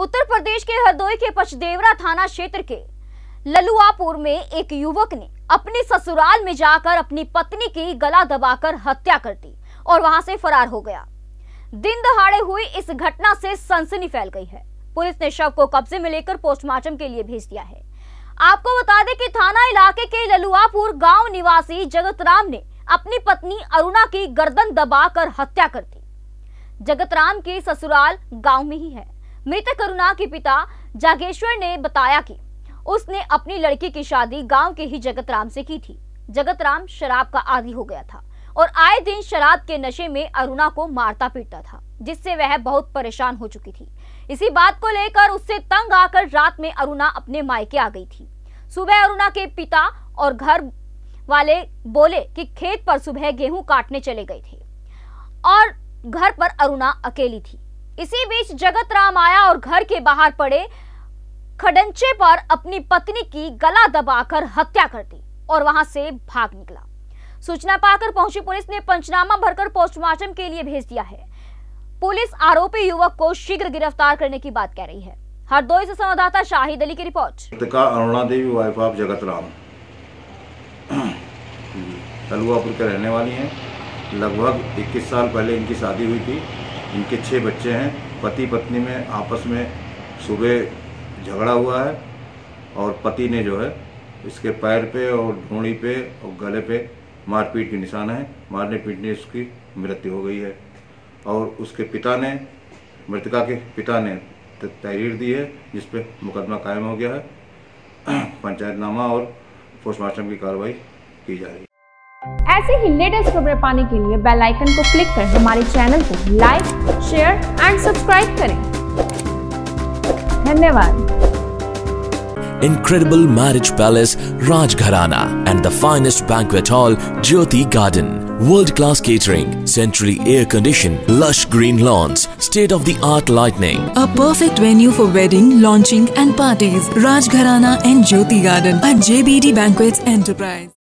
उत्तर प्रदेश के हरदोई के पचदेवरा थाना क्षेत्र के ललुआपुर में एक युवक ने अपने ससुराल में जाकर अपनी पत्नी की गला दबाकर हत्या कर दी और वहां से फरार हो गया। दिन दहाड़े हुई इस घटना से सनसनी फैल गई है। पुलिस ने शव को कब्जे में लेकर पोस्टमार्टम के लिए भेज दिया है। आपको बता दें कि थाना इलाके के ललुआपुर गांव निवासी जगतराम ने अपनी पत्नी अरुणा की गर्दन दबाकर हत्या कर दी। जगतराम की ससुराल गांव में ही है। मृतक अरुणा के पिता जागेश्वर ने बताया कि उसने अपनी लड़की की शादी गांव के ही जगतराम से की थी। जगतराम शराब का आदी हो गया था और आए दिन शराब के नशे में अरुणा को मारता पीटता था, जिससे वह बहुत परेशान हो चुकी थी। इसी बात को लेकर उससे तंग आकर रात में अरुणा अपने मायके आ गई थी। सुबह अरुणा के पिता और घर वाले बोले कि खेत पर सुबह गेहूं काटने चले गए थे और घर पर अरुणा अकेली थी। इसी बीच जगतराम आया और घर के बाहर पड़े खडंचे पर अपनी पत्नी की गला दबाकर हत्या कर दी और वहां से भाग निकला। सूचना पाकर पहुंची पुलिस ने पंचनामा भरकर पोस्टमार्टम के लिए भेज दिया है। पुलिस आरोपी युवक को शीघ्र गिरफ्तार करने की बात कह रही है। हरदोई से संवाददाता शाहिद अली की report. Aruna Devi wife of Jagatram Laluapur के रहने वाली हैं। लगभग 21 साल पहले इनकी शादी हुई थी। इनके 6 बच्चे हैं। पति पत्नी में आपस में सुबह झगड़ा हुआ है और पति ने जो है इसके पैर पे और ढूंढी पे और गले पे मारपीट के निशान है। मारने पीटने इसकी मृत्यु हो गई है और उसके पिता ने, मृतका के पिता ने तहरीर दी है, जिस पे मुकदमा कायम हो गया है। पंचायतनामा और पोस्टमार्टम की कार्रवाई की जा रही है। ऐसे ही लेटेस्ट खबरें पाने के लिए बेल आइकन को क्लिक कर हमारे चैनल को लाइक, शेयर एंड सब्सक्राइब करें। धन्यवाद। Incredible marriage palace Rajgharana and the finest banquet hall Jyoti Garden. World-class catering, centrally air-conditioned, lush green lawns, state-of-the-art lighting. A perfect venue for wedding, launching and parties. Rajgharana and Jyoti Garden at JBD Banquets Enterprise.